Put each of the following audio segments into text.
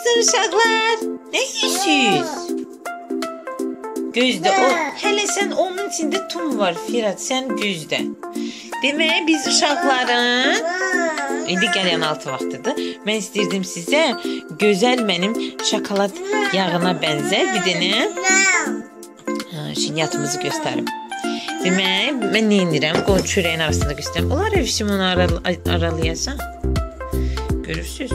olsun uşaqlar. Nə yiyirsiniz? Gözdə o. Hələ sən onun içində tum var Firat, sən gözdə. Demək biz uşaqların indi gələn altı vaxtıdır. Mən istəyirdim sizə gözəl mənim şokolad yağına bənzər bir dənə şinyatımızı göstərim. Demək, mən nə edirəm? Qoy çörəyin arasında göstərim. Olar evşim onu aralayasam. Görürsünüz?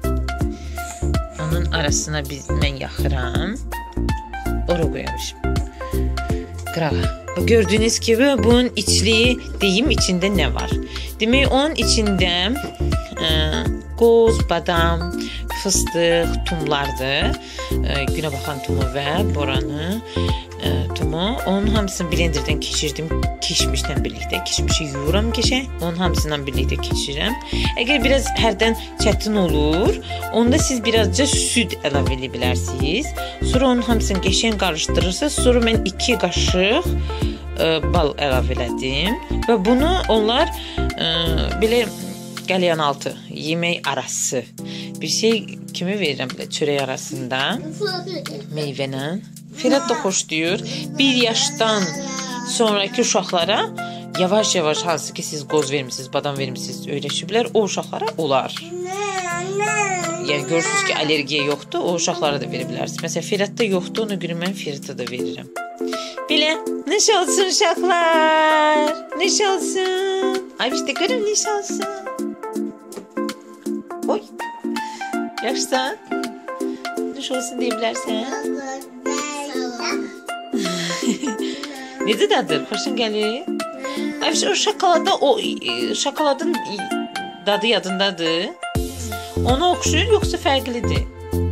Onun arasına mən yaxıram. Ora qoyamışım. Qırağa. Gördüyünüz gibi bunun içliği deyim içində nə var? Demək, onun içində qoz, badam, fıstıq, tumlardır. Günə baxan tumu və boranı tumu. Onun hamısını blenderdən keçirdim. Kişmişlə birlikdə. Kişmişi yuyuram keçək. Onun hamısından birlikdə keçirirəm. Əgər biraz hərdən çətin olur, onda siz birazca süd əlavə edə bilərsiniz. Sonra onun hamısını qəşəng qarışdırırsınız. Sonra mən 2 qaşıq bal əlavə elədim. Və bunu onlar belə qəlyan altı, yemək arası bir şey kimi verirəm belə çörək arasında meyvənə. Firat da xoşlayır. 1 yaşdan sonraki uşaqlara yavaş-yavaş hansı ki siz qoz vermişsiniz, badam vermişsiniz, öyrəşiblər, o uşaqlara olar. Yəni görürsünüz ki, allergiya yoxdur, o uşaqlara da verə bilərsiniz. Məsələn, Firatda yoxdur, ona görə mən Firata da verirəm. Belə, neş olsun uşaqlar, neş olsun. Ay işte görüm neş olsun. Oy, yaxşısan? Neş olsun deyə bilərsən? Necə dadır? Xoşun gəlir? Ay o şokolada, o şokoladın dadı yadındadır. Ona oxşuyur, yoxsa fərqlidir?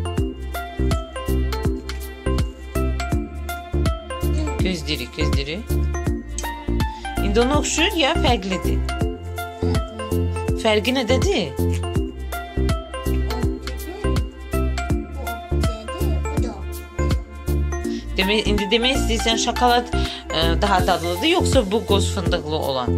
Gözləyirik, gözləyirik. İndi ona oxşuyur ya fərqlidir? Fərqi nədədir? İndi demək istəyirsən şokolad daha dadlıdır, yoxsa bu qoz fındıqlı olan?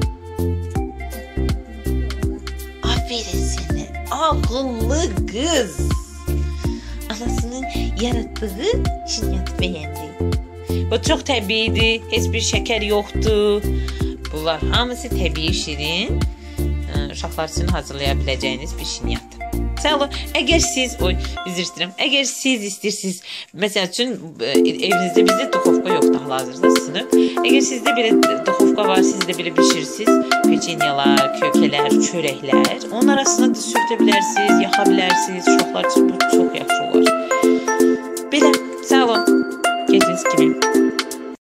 Aferin sənə, ağıllı qız. Anasının yaratdığı şinyatı bəyəndi. Bu çox təbiidir, heç bir şəkər yoxdur. Bunlar hamısı təbii şirin, uşaqlar üçün hazırlaya biləcəyiniz bir şinyat. Sağ olun. Əgər siz, üzr istəyirəm, əgər siz istəyirsiniz, məsəl üçün evinizdə bizdə duxovka yoxdur hal-hazırda sınıb. Əgər sizdə belə duxovka var, siz də belə bişirirsiniz, peçenyalar, kökələr, çörəklər, onun arasına da sürtə bilərsiniz, yaxa bilərsiniz, uşaqlar üçün bu çox yaxşı olar. Belə, sağ olun. Gəldiyiniz kimi.